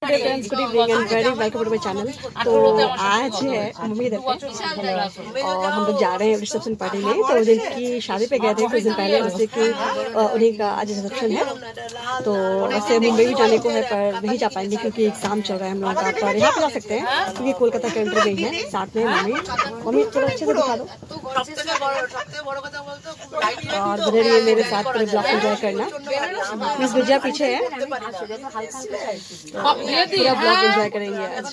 Day friends, good evening and very welcome to my channel. तो आज है mummy इधर पे और हम लोग जा रहे हैं रिसेप्शन पार्टी में। तो जिनकी शादी पे गए थे कुछ दिन पहले, उससे कि उन्हीं का आज रिसेप्शन है। तो वैसे मुंबई भी जाने को है पर नहीं जा पाएंगे क्योंकि एग्जाम चल रहा है हम लोगों का। पर यहाँ पे जा सकते हैं क्योंकि कोलकाता के अंदर गई है साथ में मम्मी थोड़ा अच्छे से दिखा दो। और बने रहिए मेरे साथ, पूरे ब्लॉग एंजॉय करना। मिस गुजिया पीछे है, पूरा ब्लॉग एंजॉय करेंगे आज।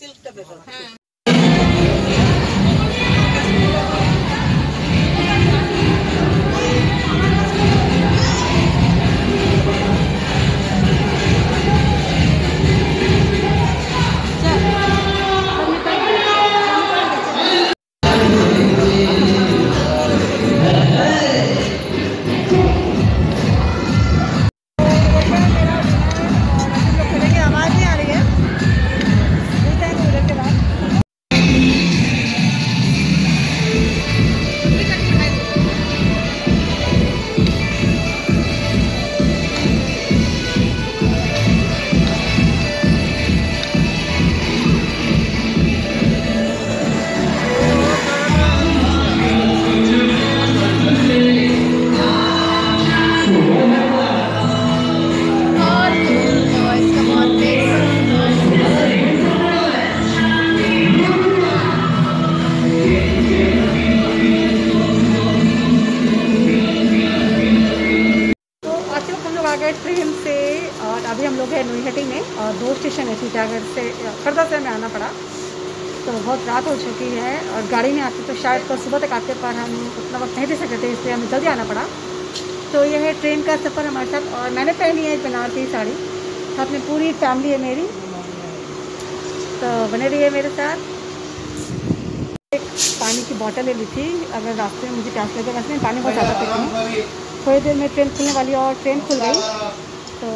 ट्रेन से और अभी हम लोग हैं नोईहटी में और 2 स्टेशन है सीतागढ़ से, खड़दा से हमें आना पड़ा। तो बहुत रात हो चुकी है और गाड़ी में आती तो शायद तो सुबह तक आते, पर हम उतना वक्त नहीं दे सकते थे, इसलिए हमें जल्दी आना पड़ा। तो यह है ट्रेन का सफ़र हमारे साथ। और मैंने पहनी है बनारसी साड़ी, साथ में पूरी फैमिली है मेरी। तो बने रहिए मेरे साथ। एक पानी की बोतल ले ली थी, अगर रास्ते में मुझे प्यास लगे। वैसे पानी बहुत ज़्यादा पीती हूँ। थोड़ी देर में ट्रेन खुलने वाली है और ट्रेन खुल गई। तो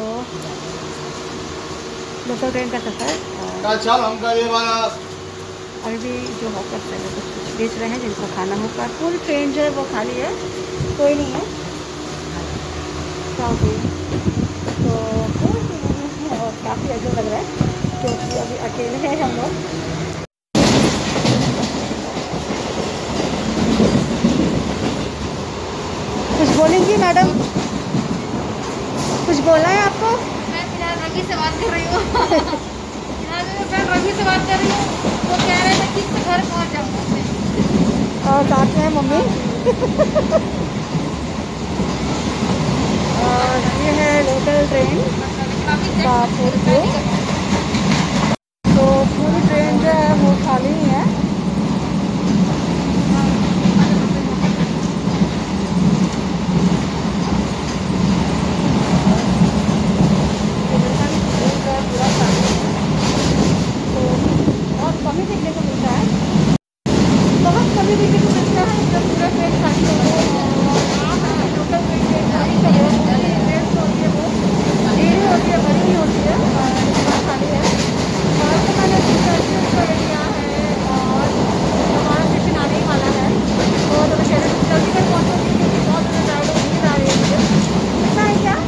लोकल ट्रेन का सफ़र। अभी भी जो हॉकर्स है वो कुछ बेच रहे हैं जिनको खाना होगा। पूरी ट्रेन जो है वो खाली है, कोई नहीं है। तो और काफ़ी अजीब लग रहा है क्योंकि अभी अकेले हैं हम लोग। कुछ बोलेंगी मैडम? कुछ बोलना है आपको? मैं फिलहाल रवि से बात कर रही हूँ। फिलहाल मैं फ्रेंड रवि से बात कर रही हूँ। वो कह रहे थे कि घर पहुँच जाऊँ। और साथ में मम्मी। और ये है लोकल ट्रेन का फूल व्यू। तो पूरी ट्रेन जो है वो खाली ही है। कमी देखने को मिलता है, बहुत कमी देखने को मिलता है जब पूरा ट्रेन खाली हो। लोकल ट्रेन देरी होती है, बड़ी ही होती है, खाली है। और तो मैंने एरिया है और हमारा स्टेशन आने ही वाला है। तो मैं कह रही हूँ जल्दी कर पहुँचूँगी क्योंकि बहुत ज़्यादा टाइम नींद आ रही है मुझे। कितना है क्या?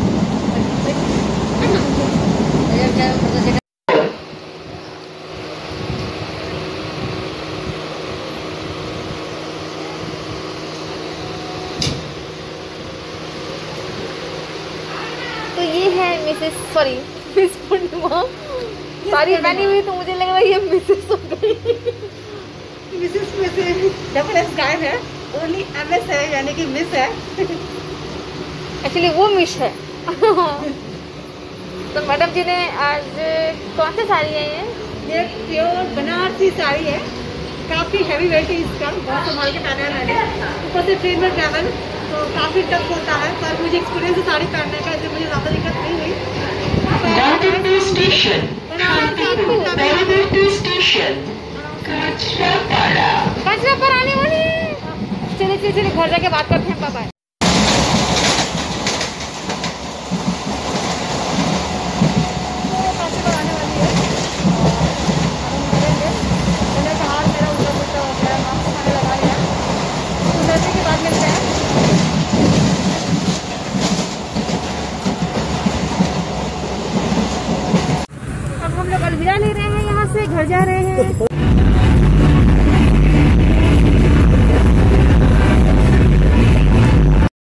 तो ये है मिस पूर्णिमा। सारी बनी हुई तो मुझे लग रहा है ये मिसेस हो गई। मिसेस में से डबल एस गायब है, ओनली एमएस है यानी कि मिस है। एक्चुअली वो मिस है। तो मैडम जी ने आज कौन सी साड़ी है ये प्योर बनारसी साड़ी है, काफ़ी हैवी वेट है इसका, बहुत संभाल के पहना है मैंने। ऊपर से ट्रेन में ट्रैवल तो काफ़ी टफ होता है, पर मुझे एक्सपीरियंस है साड़ी पहनने का, इसलिए मुझे ज़्यादा दिक्कत नहीं हुई। कचरा पर आने वाली। चलिए घर जाके बात करते हैं। बाय। हम लोग अलविदा ले रहे हैं, यहाँ से घर जा रहे हैं।